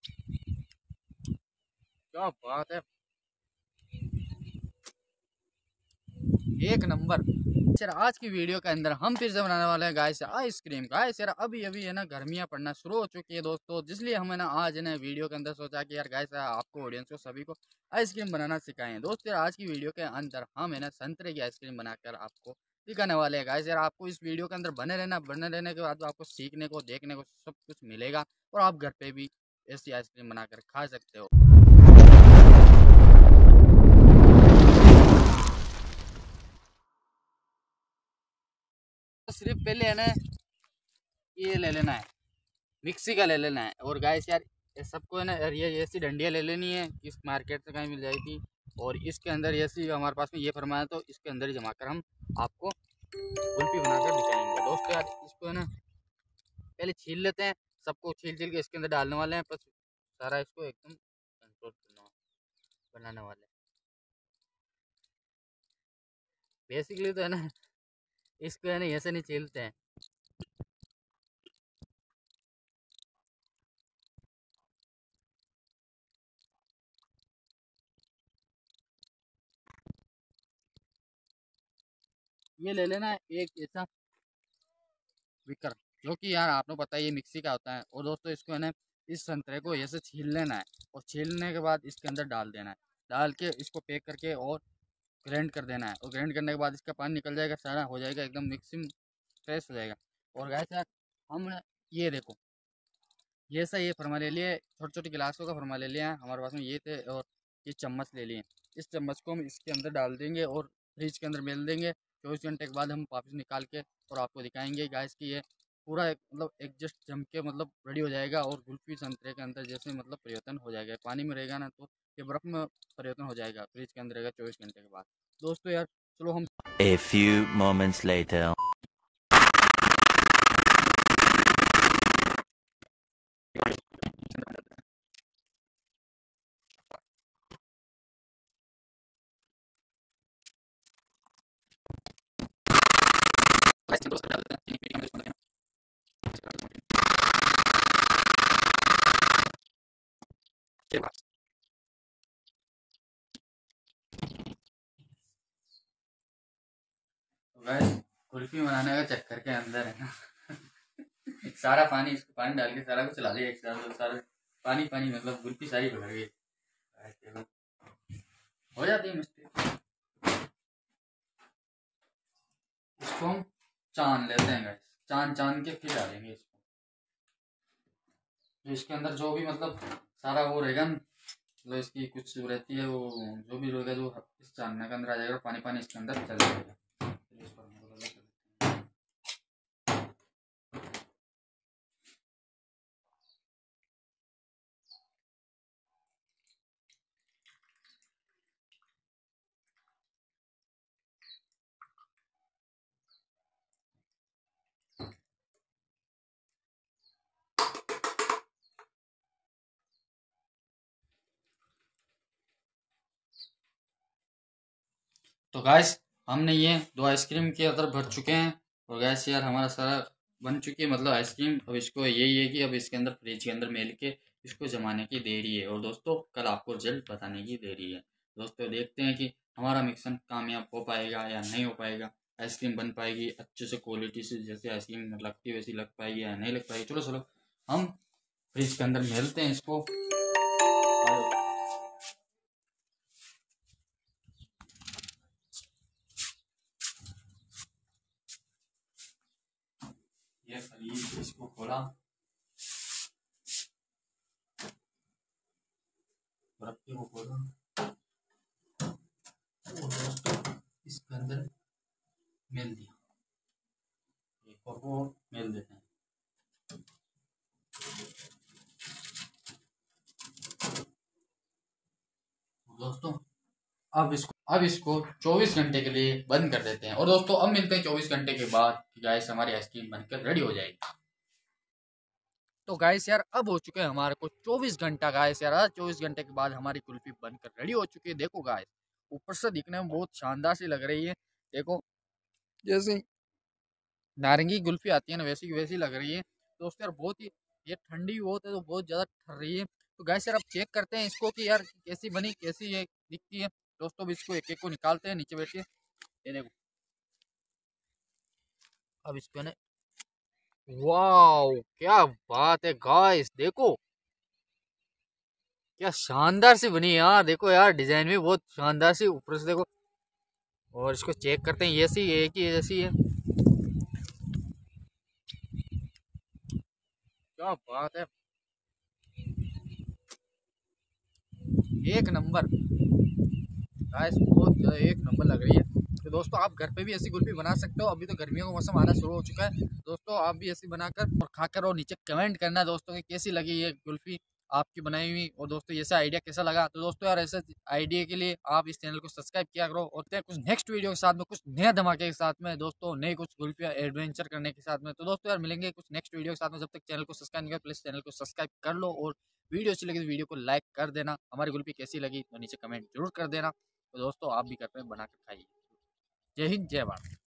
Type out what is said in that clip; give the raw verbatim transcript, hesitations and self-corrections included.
क्या बात है, एक नंबर। सर आज की वीडियो के अंदर हम फिर से बनाने वाले हैं गाइस आइसक्रीम। गाइस यार अभी अभी है ना गर्मियाँ पड़ना शुरू हो चुकी है दोस्तों, जिसलिए हमें ना आज है ना वीडियो के अंदर सोचा कि यार गाइस आपको ऑडियंस को सभी को आइसक्रीम बनाना सिखाएं। दोस्तों यार आज की वीडियो के अंदर हम है ना संतरे की आइसक्रीम बनाकर आपको सिखाने वाले हैं। गाइस यार आपको इस वीडियो के अंदर बने रहना, बने रहने के बाद आपको सीखने को देखने को सब कुछ मिलेगा और आप घर पे भी ऐसी आइसक्रीम बनाकर खा सकते हो। तो सिर्फ पहले है ना ये ले लेना है, मिक्सी का ले लेना है। और गाइस यार ये सबको है ना यार ये ऐसी डंडियाँ ले लेनी है, इस मार्केट से कहीं मिल जाएगी। और इसके अंदर ऐसी हमारे पास में ये फरमाया तो इसके अंदर ही जमा कर हम आपको कुल्फी बनाकर दिखाएंगे। दोस्तों यार इसको है ना पहले छील लेते हैं, सबको छील छील के इसके अंदर डालने वाले हैं, बस सारा इसको एकदम कंट्रोल करना बनाने वाले हैं। बेसिकली तो है ना इसको है ना ऐसे नहीं छीलते हैं, ये ले लेना है एक ऐसा विकर, जो कि यार आपको पता है ये मिक्सी का होता है। और दोस्तों इसको है ना इस संतरे को ऐसे छील लेना है और छीलने के बाद इसके अंदर डाल देना है, डाल के इसको पैक करके और ग्राइंड कर देना है। और ग्राइंड करने के बाद इसका पानी निकल जाएगा, सारा हो जाएगा एकदम मिक्सिंग फ्रेश हो जाएगा। और गाइस यार हम ये देखो ये सा ये फरमा ले लिए, छोटे छोटे गिलासों का फरमा ले लिया है हमारे पास में ये थे। और ये चम्मच ले लिए, इस चम्मच को हम इसके अंदर डाल देंगे और फ्रिज के अंदर मेल देंगे। चौबीस घंटे के बाद हम वापस निकाल के और आपको दिखाएंगे गाइस कि ये पूरा एक मतलब एडजस्ट जम के मतलब रेडी हो जाएगा। और कुल्फी संतरे के अंदर जैसे मतलब परिवर्तन हो जाएगा, पानी में रहेगा ना तो ये बर्फ़ में परिवर्तन हो जाएगा, फ्रिज के अंदर रहेगा चौबीस घंटे के बाद। दोस्तों यार चलो हम A few moments later. Guys kulfi बनाने का चक्कर के अंदर है ना सारा पानी इसको पानी डाल के सारा कुछ चला दिया एक साथ, तो सारा पानी पानी मतलब कुल्फी सारी पकड़ गई। गाइस देखो हो जाती है मिस्टेक, इसको हम छान लेते हैं गाइस, छान छान के फिर डालेंगे इसको। तो इसके अंदर जो भी मतलब सारा वो रहेगा ना, मतलब इसकी कुछ रहती है वो जो भी रहेगा जो इस छानने के अंदर आ जाएगा, पानी पानी इसके अंदर चल जाएगा। चलिए इसको हम अलग कर लेते हैं। तो गैस हमने ये दो आइसक्रीम के अंदर भर चुके हैं। और गैस यार हमारा सारा बन चुकी है मतलब आइसक्रीम। अब इसको यही है कि अब इसके अंदर फ्रिज के अंदर मेल के इसको जमाने की देरी है। और दोस्तों कल आपको रिजल्ट बताने की देरी है। दोस्तों देखते हैं कि हमारा मिक्सन कामयाब हो पाएगा या नहीं हो पाएगा, आइसक्रीम बन पाएगी अच्छे से क्वालिटी से, जैसे आइसक्रीम लगती है वैसी लग पाएगी या नहीं लग पाएगी। चलो चलो हम फ्रिज के अंदर मेलते हैं इसको। और ये फ्रिज इसको खोला, रखी को खोला और दोस्तों इसके अंदर मेल दिया, एक और वो मेल देते हैं। दोस्तों अब इसको अब इसको चौबीस घंटे के लिए बंद कर देते हैं। और दोस्तों अब मिलते हैं चौबीस घंटे के बाद कि गाइस हमारी आइसक्रीम बनकर रेडी हो जाएगी। तो गाइस यार अब हो चुके हैं हमारे को चौबीस घंटा। गाइस यार चौबीस घंटे के बाद हमारी कुल्फी बनकर रेडी हो चुकी है। देखो गाइस ऊपर से दिखने में बहुत शानदार सी लग रही है, देखो जैसे नारंगी कुल्फी आती है ना वैसी की वैसी लग रही है। दोस्तों यार बहुत ही ये ठंडी बहुत है तो बहुत ज़्यादा ठर रही है। तो तो गाइस यार अब चेक करते हैं इसको कि यार कैसी बनी, कैसी ये दिखती है। दोस्तों अब इसको एक एक को निकालते हैं, नीचे बैठिए। ये देखो अब इसको है ना, वाओ क्या बात है गाइस, देखो क्या शानदार सी बनी यार। देखो यार डिजाइन भी बहुत शानदार सी ऊपर से देखो। और इसको चेक करते हैं, ये सी एक ही जैसी है। क्या बात है, एक नंबर गाइस, बहुत ज्यादा एक नंबर लग रही है। तो दोस्तों आप घर पे भी ऐसी कुल्फी बना सकते हो। अभी तो गर्मियों का मौसम आना शुरू हो चुका है दोस्तों, आप भी ऐसी बनाकर और खाकर और नीचे कमेंट करना दोस्तों कि कैसी लगी ये कुल्फी आपकी बनाई हुई। और दोस्तों ऐसा आइडिया कैसा लगा। तो दोस्तों यार ऐसे आइडिया के लिए आप इस चैनल को सब्सक्राइब किया करो। और कुछ नेक्स्ट वीडियो के साथ में, कुछ नया धमाके के साथ में दोस्तों, नई कुछ कुल्फिया एडवेंचर करने के साथ में। तो दोस्तों यार मिलेंगे कुछ नेक्स्ट वीडियो के साथ में। जब तक चैनल को सब्सक्राइब नहीं किया प्लीज चैनल को सब्सक्राइब कर लो। और वीडियो अच्छी लगी तो वीडियो को लाइक कर देना। हमारी कुल्फी कैसी लगी तो नीचे कमेंट जरूर कर देना। तो दोस्तों आप भी घर पे बना कर खाइए। जय हिंद जय भारत।